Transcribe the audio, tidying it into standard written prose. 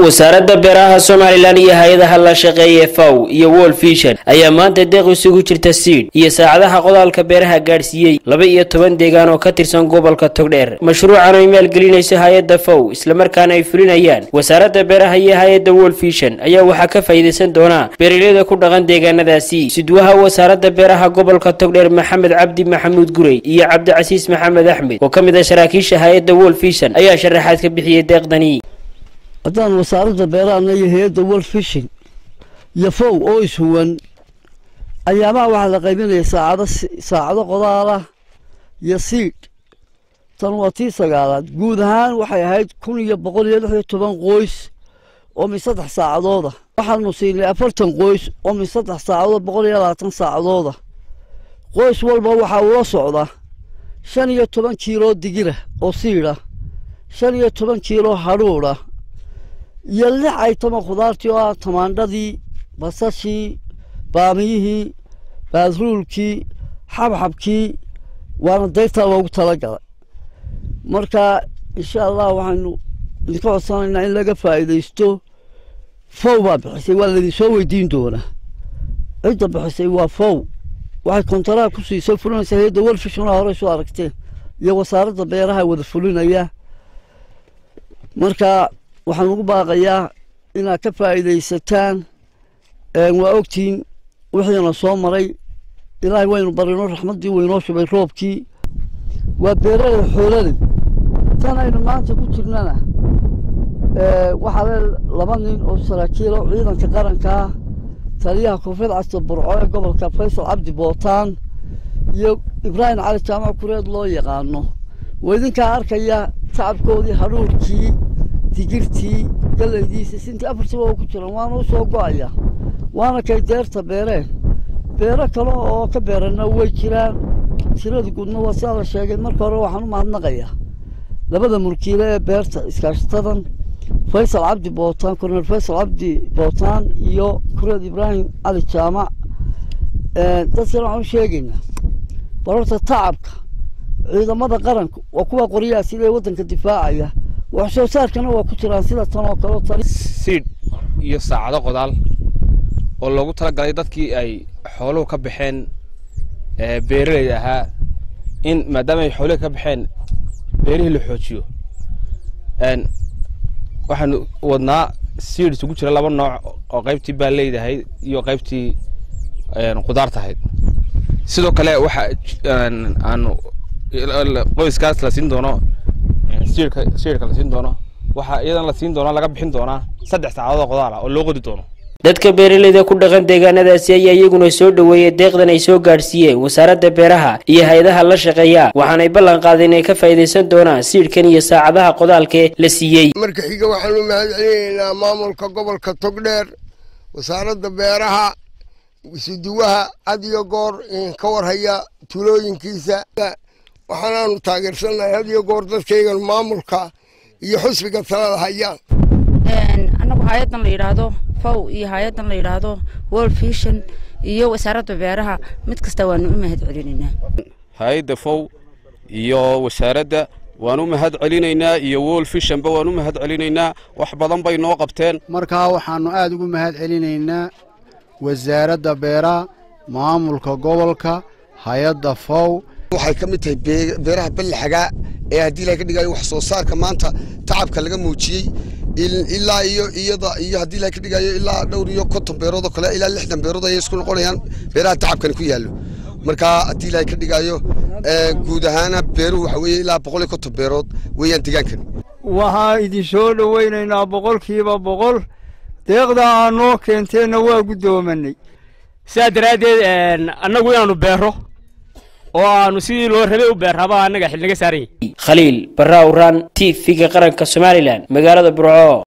wasaaradda beeraha Soomaaliland iyo hay'adaha la shaqeeya FAO iyo World Vision ayaa maanta deeq isugu jirta seed iyo saacadaha qodaalka beeraha gaarsiiyay 12 deegaan oo ka tirsan gobolka Togdheer. Mashruucan oo maalgelinaysa hay'adda FAO isla markaana ay fulinayaan wasaaradda beeraha iyo hay'adda World Vision ayaa waxa ka faa'iideysan doona beeraleyda ku dhaqan deegaanadaasi. Sidwaha wasaaradda beeraha gobolka Togdheer Maxamed Cabdi Maxamuud Gurey iyo Cabdi Casiis Maxamed Axmed oo kamid ah saraakiisha hay'adda World Vision ayaa sharaxaad ka bixiyay deeqdani. haddaan wasaaradda beeraha iyo hay'adda World Vision iyo FAO oo ishuwan ayaamaha waxaa la qaybinaya saacado qodaala iyo seed tan waa tii sagaalaad guud ahaan waxay ahayd 1116 qoys oo mi 3 saacadooda waxaanu siinay 40 qoys oo mi 3 saacadood 120 saacadooda qoys walba waxa uu la socdaa 15 kiilo digira oo siira 15 kiilo haruura iyo 6 item khudaartii oo tamaandhadii basashii baamiyihii baadruulkii xabxabkii waana deyrta loogu talagalay marka insha Allah waxaanu idinka codsanaynaa in laga faa'iideysto FAO baa bixisay waa la soo weydiin doonaa cidda bixisay waa FAO waxay kontaraad ku siisay fulinaysa hay'adda World Vision hore soo aragtay iyo wasaaradda beeraha wada fulinaya marka waxaan ugu baaqayaa inaad ka faa'iideysataan waa ogtiin wixii soo maray ilaahay waynu barino raxmadii weynoo shubay roobkii waa beeraley xoolada tan aynu maanta ku jirnana waxaa laba nin oo saraakiil oo ciidanka qaranka taliyaha koonfurta Casta Burco ee gobolka Faysal Cabdi Bootaan iyo Ibrahim Cali Jaamac Kureed loo yaqaano weydinka arkaya shacabkoodii haruurkii digirtii galeydiisa sintii afartii oo ku jiraan waana soo go'aya waana kay deerta beero kale oo ka beerana way jiraan tirada guudna waa sida la sheegay marka hore waxaan u mahadnaqayaa labada mulkiile ee beerta iskaashatadan Faysal Cabdi Bootaan Kornel Faysal Cabdi Bootaan iyo Kureed Ibrahim Cali Jaamac dadka waxaan sheegaynaa barorta tacabka ciidamada qaranka waa kuwa qoriyaha sida wadanka difaacaya wax soo saarkana waa ku jiraan sida tan oo kale seed iyo saacado qodaal oo loogu talagalay dadkii ay xooluhu ka baxeen beeraleyda ahaa in maadaama ay xooluhu ka baxeen beerihii la xoojiyo waxaan wadnaa seed isugu jira laba nooc oo qaybtii baa leedahay iyo qaybtii qudaarta ahayd sidoo kale waxa aan qoyskaas la siin doono seedka la siin doono waxa iyadan la siin doono laga bixin doona 3 saacadood qodaal ah oo loo qodi doono dadka beeraleyda ku dhaqan deegaanadaasi ayaa iyaguna soo dhaweeyay deeqdan ay soo gaarsiiyeen wasaaradda beeraha iyo hay'adaha la shaqeeya waxaana ay ballan qaadeen inay ka faa'iideysan doonaan seedkan iyo saacadaha qodaalka la siiyay marka xiga waxaan u mahadcelinaynaa maamulka gobolka Togdheer wasaaradda beeraha sidwaha adiyo goor ka warhaya tulooyinkiisa waxaanu taageersanahay adiyo goor dadkaygan maamulka iyo xusbiga talada hayaan anagu hay'adan la yiraahdo FAO iyo hay'adan la yiraahdo World Vision iyo wasaaradda beeraha mid kasta waanu u mahadcelinaynaa hay'adda FAO iyo wasaaradda waanu u mahadcelinaynaa iyo World Vision ba waanu u mahadcelinaynaa wax badan bay noo qabteen marka waxaanu aad ugu mahadcelinaynaa wasaaradda beeraha maamulka gobolka hay'adda FAO waxay ka mid tahay beeraha balaxaga ee hadii la ka dhigayo wax soo saarka maanta tacabka laga muujiyay ilaa iyada hadii la ka dhigayo ilaa dhowr iyo 50 beerood oo kale ilaa 60 beerood ay isku noqonayaan beeraha tacabkan ku yaalo marka hadii la ka dhigayo guud ahaan beeruhu waxa weeye ilaa 150 beerood weeyaan deegaankan waxa idin soo dhaweynaynaa 100% deeqda aanu keenteena waa gudoomanay saadaradeed anagu inaanu beero oo aanu sidii loo rabay u beeraba anaga xil naga saaray Khaliil Barrawran TV qaranka Soomaaliland magaalada Burco.